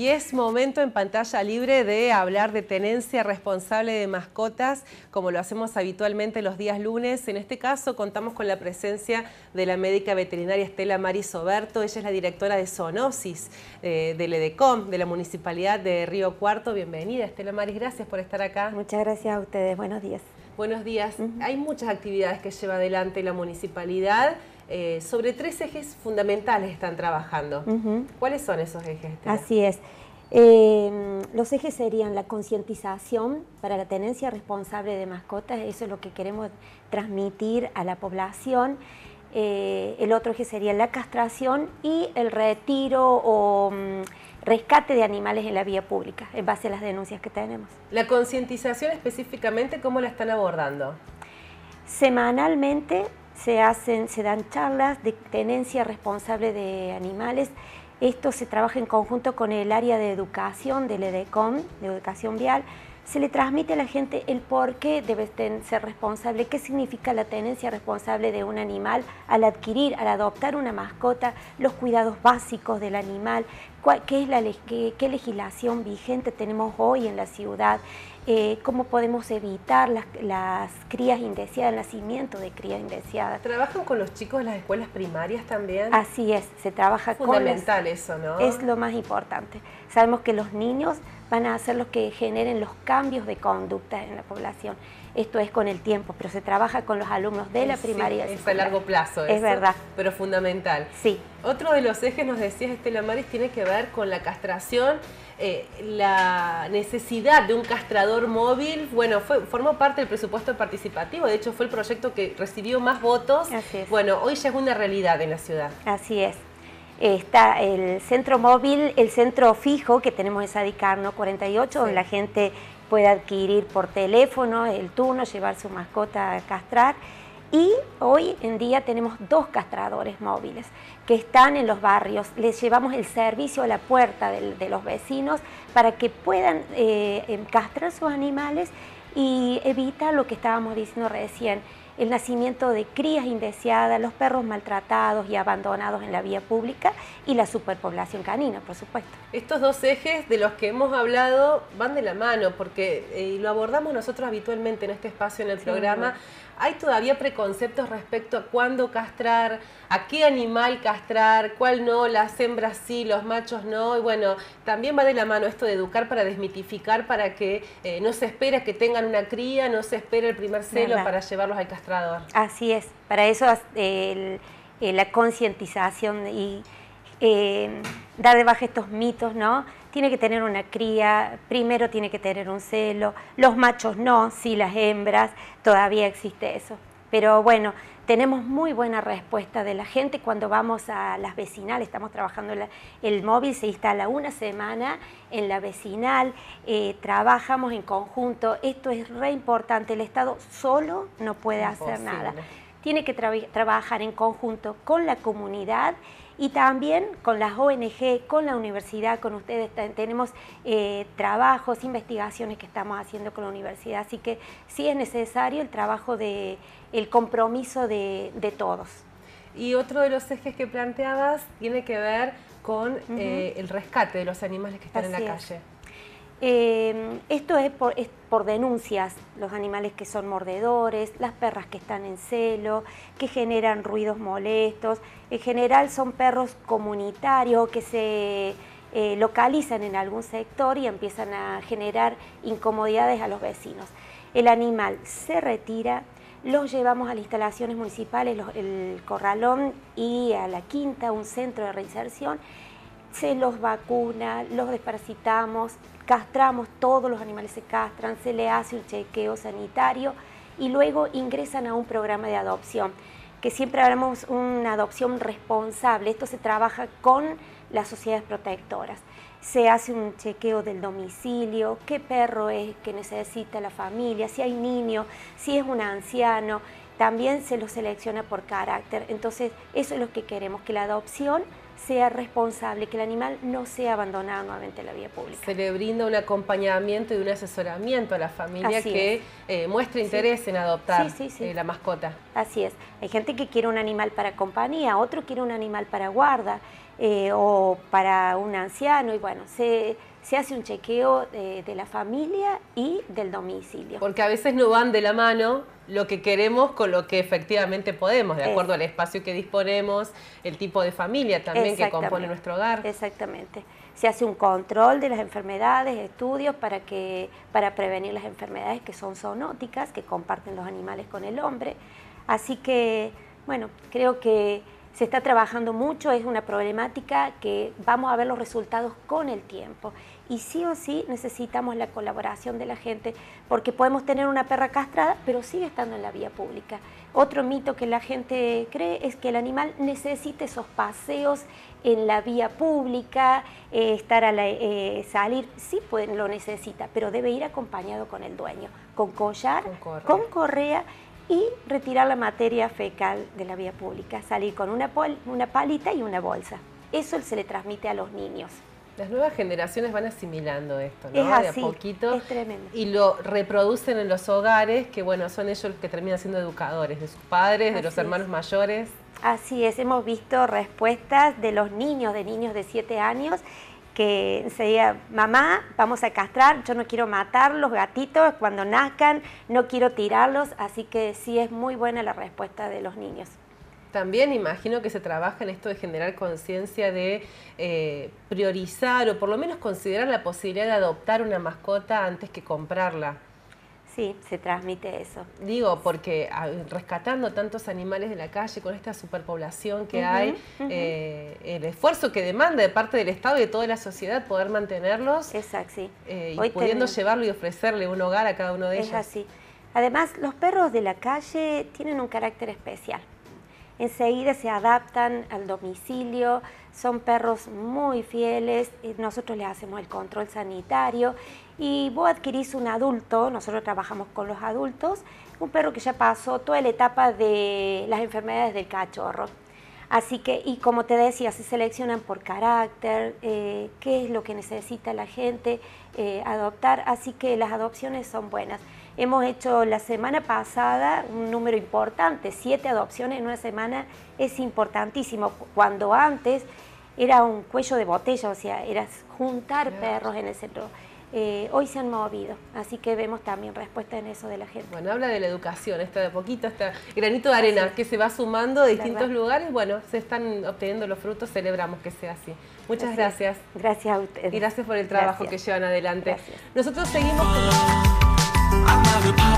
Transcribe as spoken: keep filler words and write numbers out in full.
Y es momento en Pantalla Libre de hablar de tenencia responsable de mascotas, como lo hacemos habitualmente los días lunes. En este caso contamos con la presencia de la médica veterinaria Estela Maris Oberto. Ella es la directora de zoonosis eh, del EDECOM, de la Municipalidad de Río Cuarto. Bienvenida, Estela Maris, gracias por estar acá. Muchas gracias a ustedes, buenos días. Buenos días. Uh-huh. Hay muchas actividades que lleva adelante la Municipalidad. Eh, sobre tres ejes fundamentales están trabajando. Uh-huh. ¿Cuáles son esos ejes, Estela? Así es. Eh, los ejes serían la concientización para la tenencia responsable de mascotas, eso es lo que queremos transmitir a la población. Eh, el otro eje sería la castración y el retiro o um, rescate de animales en la vía pública, en base a las denuncias que tenemos. La concientización específicamente, ¿cómo la están abordando? Semanalmente se hacen, se dan charlas de tenencia responsable de animales. Esto se trabaja en conjunto con el área de educación del EDECOM, de educación vial. Se le transmite a la gente el por qué debe ser responsable, qué significa la tenencia responsable de un animal al adquirir, al adoptar una mascota, los cuidados básicos del animal, qué, es la, qué, qué legislación vigente tenemos hoy en la ciudad, eh, cómo podemos evitar las, las crías indeseadas, el nacimiento de crías indeseadas. ¿Trabajan con los chicos de las escuelas primarias también? Así es, se trabaja con... Fundamental eso, ¿no? Es lo más importante. Sabemos que los niños van a ser los que generen los cambios de conducta en la población. Esto es con el tiempo, pero se trabaja con los alumnos de la primaria. Sí, es a largo plazo. Es eso, verdad. Pero fundamental. Sí. Otro de los ejes, nos decías, Estela Maris, tiene que ver con la castración, eh, la necesidad de un castrador móvil. Bueno, fue, formó parte del presupuesto participativo, de hecho fue el proyecto que recibió más votos. Así es. Bueno, hoy ya es una realidad en la ciudad. Así es. Está el centro móvil, el centro fijo que tenemos en Sadicarno cuarenta y ocho, sí, donde la gente puede adquirir por teléfono el turno, llevar su mascota a castrar. Y hoy en día tenemos dos castradores móviles que están en los barrios. Les llevamos el servicio a la puerta de, de los vecinos para que puedan eh, castrar sus animales y evitar lo que estábamos diciendo recién, el nacimiento de crías indeseadas, los perros maltratados y abandonados en la vía pública y la superpoblación canina, por supuesto. Estos dos ejes de los que hemos hablado van de la mano, porque eh, lo abordamos nosotros habitualmente en este espacio en el sí, programa. Bueno. ¿Hay todavía preconceptos respecto a cuándo castrar, a qué animal castrar, cuál no, las hembras sí, los machos no? Y bueno, también va de la mano esto de educar para desmitificar, para que eh, no se espera que tengan una cría, no se espera el primer celo ¿verdad? Para llevarlos al castrador. Así es, para eso el, el, la concientización y eh, dar de baja estos mitos, ¿no? Tiene que tener una cría, primero tiene que tener un celo, los machos no, sí las hembras, todavía existe eso. Pero bueno, tenemos muy buena respuesta de la gente cuando vamos a las vecinales, estamos trabajando, la, el móvil se instala una semana en la vecinal, eh, trabajamos en conjunto, esto es re importante, el Estado solo no puede Imposible. hacer nada. Tiene que tra trabajar en conjunto con la comunidad y también con las O N G, con la universidad, con ustedes. Tenemos eh, trabajos, investigaciones que estamos haciendo con la universidad, así que sí es necesario el trabajo, de, el compromiso de, de todos. Y otro de los ejes que planteabas tiene que ver con uh-huh. eh, el rescate de los animales que están Así en la calle. Es. Eh, esto es por, es por denuncias, los animales que son mordedores, las perras que están en celo, que generan ruidos molestos. En general son perros comunitarios que se eh, localizan en algún sector y empiezan a generar incomodidades a los vecinos. El animal se retira, los llevamos a las instalaciones municipales, los, el corralón y a la quinta, un centro de reinserción. Se los vacuna, los desparasitamos, castramos, todos los animales se castran, se le hace un chequeo sanitario y luego ingresan a un programa de adopción, que siempre hablamos una adopción responsable. Esto se trabaja con las sociedades protectoras. Se hace un chequeo del domicilio, qué perro es que necesita la familia, si hay niños, si es un anciano, también se lo selecciona por carácter. Entonces, eso es lo que queremos, que la adopción sea responsable, que el animal no sea abandonado nuevamente en la vía pública. Se le brinda un acompañamiento y un asesoramiento a la familia Así que eh, muestre interés sí. en adoptar sí, sí, sí. Eh, la mascota. Así es. Hay gente que quiere un animal para compañía, otro quiere un animal para guarda eh, o para un anciano y bueno, se... se hace un chequeo de, de la familia y del domicilio. Porque a veces no van de la mano lo que queremos con lo que efectivamente podemos, de acuerdo es. al espacio que disponemos, el tipo de familia también que compone nuestro hogar. Exactamente. Se hace un control de las enfermedades, estudios para, que, para prevenir las enfermedades que son zoonóticas, que comparten los animales con el hombre. Así que, bueno, creo que se está trabajando mucho, es una problemática que vamos a ver los resultados con el tiempo. Y sí o sí necesitamos la colaboración de la gente, porque podemos tener una perra castrada, pero sigue estando en la vía pública. Otro mito que la gente cree es que el animal necesita esos paseos en la vía pública, eh, estar a la, eh, salir, sí puede, lo necesita, pero debe ir acompañado con el dueño, con collar, con correa, con correa y retirar la materia fecal de la vía pública, salir con una, pol, una palita y una bolsa. Eso se le transmite a los niños. Las nuevas generaciones van asimilando esto, ¿no? Es así, de a poquito. Es tremendo. Y lo reproducen en los hogares, que bueno, son ellos los que terminan siendo educadores, de sus padres, de así los hermanos es. mayores. Así es, hemos visto respuestas de los niños, de niños de siete años, que sería, mamá, vamos a castrar, yo no quiero matar los gatitos cuando nazcan, no quiero tirarlos, así que sí es muy buena la respuesta de los niños. También imagino que se trabaja en esto de generar conciencia de eh, priorizar o por lo menos considerar la posibilidad de adoptar una mascota antes que comprarla. Sí, se transmite eso. Digo, porque a, rescatando tantos animales de la calle, con esta superpoblación que uh-huh, hay, uh-huh. eh, el esfuerzo que demanda de parte del Estado y de toda la sociedad poder mantenerlos. Exacto, sí. Eh, y Hoy pudiendo ten... llevarlo y ofrecerle un hogar a cada uno de es ellos. Es así. Además, los perros de la calle tienen un carácter especial. Enseguida se adaptan al domicilio, son perros muy fieles, nosotros les hacemos el control sanitario y vos adquirís un adulto, nosotros trabajamos con los adultos, un perro que ya pasó toda la etapa de las enfermedades del cachorro. Así que, y como te decía, se seleccionan por carácter, eh, qué es lo que necesita la gente eh, adoptar, así que las adopciones son buenas. Hemos hecho la semana pasada un número importante, siete adopciones en una semana es importantísimo, cuando antes era un cuello de botella, o sea, era juntar perros en el centro. Eh, hoy se han movido, así que vemos también respuesta en eso de la gente. Bueno, habla de la educación, esta de poquito, este granito de arena que se va sumando de distintos lugares, bueno, se están obteniendo los frutos, celebramos que sea así. Muchas así gracias. Es. Gracias a ustedes. Y gracias por el trabajo gracias. que llevan adelante. Gracias. Nosotros seguimos con...